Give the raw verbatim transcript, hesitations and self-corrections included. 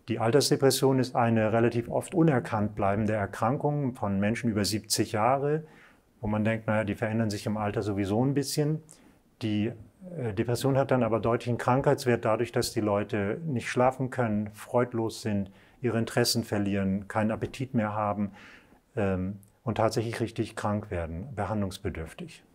Die Altersdepression ist eine relativ oft unerkannt bleibende Erkrankung von Menschen über siebzig Jahre, wo man denkt, naja, die verändern sich im Alter sowieso ein bisschen. Die Depression hat dann aber deutlichen Krankheitswert dadurch, dass die Leute nicht schlafen können, freudlos sind, ihre Interessen verlieren, keinen Appetit mehr haben ähm, und tatsächlich richtig krank werden, behandlungsbedürftig.